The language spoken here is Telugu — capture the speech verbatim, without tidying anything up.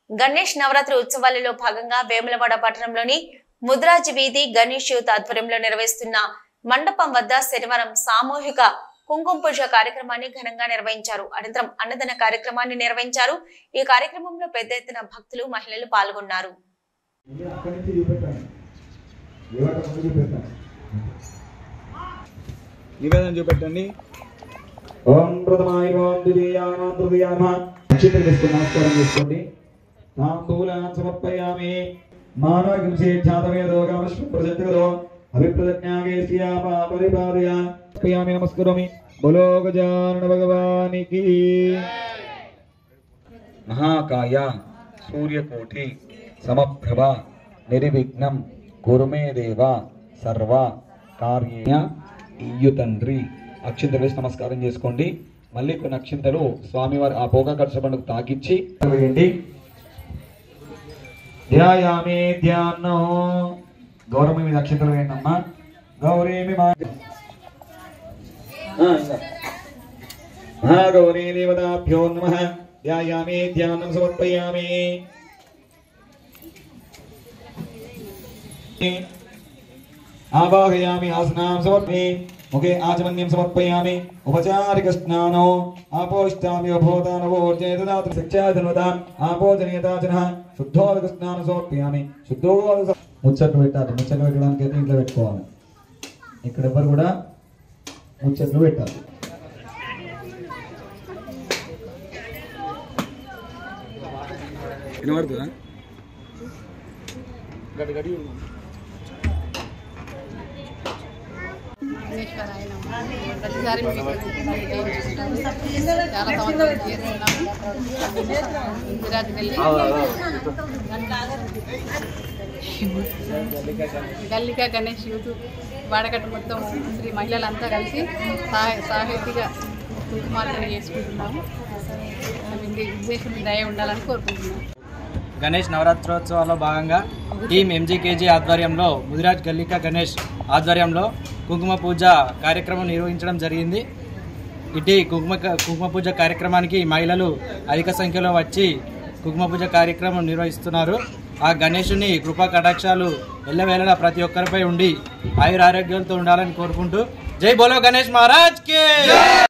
గణేష్ నవరాత్రి ఉత్సవాలలో భాగంగా వేములవాడ పట్టణంలోని ముద్రాజ్ వీధి గణేష్ యూత్ ఆధ్వర్యంలో నిర్వహిస్తున్న మండపం వద్ద శనివారం సామూహిక కుంకుమ పూజ కార్యక్రమాన్ని ఘనంగా నిర్వహించారు. అనంతరం అన్నదాన కార్యక్రమాన్ని నిర్వహించారు. ఈ కార్యక్రమంలో పెద్ద ఎత్తున భక్తులు, మహిళలు పాల్గొన్నారు. చూపెట్టండి. ఓం ప్రథమాయ ఓం ద్వితీయాయ ఓం తృతీయాయ నక్షత్రం వేసుకొని నమస్కారం చేసుకోండి. తాంబూలాన్ సమర్పయామి. మానవకిం చేఛాతవేదో గామశ్వ ప్రజంతగదో అభిప్రజ్ఞాగే శ్యామ పరిపాదయామి. నమస్కరోమి. బోలో గజానన భగవానికి. మహాకాయ సూర్యకోటి సమప్రభ నిర్విఘ్నం కురుమే దేవ సర్వ కార్యేణ ఇయ్యుతండ్రి. అక్షింతలు వేసి నమస్కారం చేసుకోండి. మళ్ళీ కొన్ని అక్షింతలు స్వామివారి ఆ పోగా ఖర్చు పండుగ తాకిచ్చి వేయండి. ధ్యాయామి ధ్యానం. గౌరవం మీద అక్షింతలు వేయండి అమ్మా. గౌరీమి మహాగౌరీ దేవతాభ్యో నమః. ధ్యాయామి ధ్యానం సమర్పయామి. ఆవాహయామి ఆసనం సమర్పయామి. ముఖే ఆచమన్యం సమర్పయామి. ఉపచారిక స్నానో ఆపోష్టామి అభూతానవోర్జేతదాతు శిక్షాధన్వతాం ఆపోజనీయతాచనః శుద్ధోదక స్నానం సమర్పయామి. శుద్ధోదక ముచ్చట్లు పెట్టాలి. ముచ్చట్లు పెట్టడానికి అయితే ఇంట్లో పెట్టుకోవాలి. ఇక్కడ ఎవరు కూడా ముచ్చట్లు పెట్టాలి. వినబడుతుందా? గడి గడి ప్రతిసారి చాలా సంవత్సరాలు చేస్తున్నాము. గుజరాత్ వెళ్ళి గల్లికా గణేష్ యూత్ వాడకట్టు మొత్తం స్త్రీ మహిళలంతా కలిసి సాహితీగా కుంకుమార్చన చేసుకుంటున్నాము. విఘ్నేశ్వరుని దయ ఉండాలని కోరుకుంటున్నాము. గణేష్ నవరాత్రోత్సవాల్లో భాగంగా టీమ్ ఎంజీకేజీ ఆధ్వర్యంలో ముదిరాజ్ గల్లికా గణేష్ ఆధ్వర్యంలో కుంకుమ పూజ కార్యక్రమం నిర్వహించడం జరిగింది. ఇటీ కుంకుమ కుంకుమ పూజ కార్యక్రమానికి మహిళలు అధిక సంఖ్యలో వచ్చి కుంకుమ పూజ కార్యక్రమం నిర్వహిస్తున్నారు. ఆ గణేశుని కృపా కటాక్షాలు ఎల్లవేళలా ప్రతి ఒక్కరిపై ఉండి ఆయుర ఆరోగ్యాలతో ఉండాలని కోరుకుంటూ జై బోలో గణేష్ మహారాజ్ కే.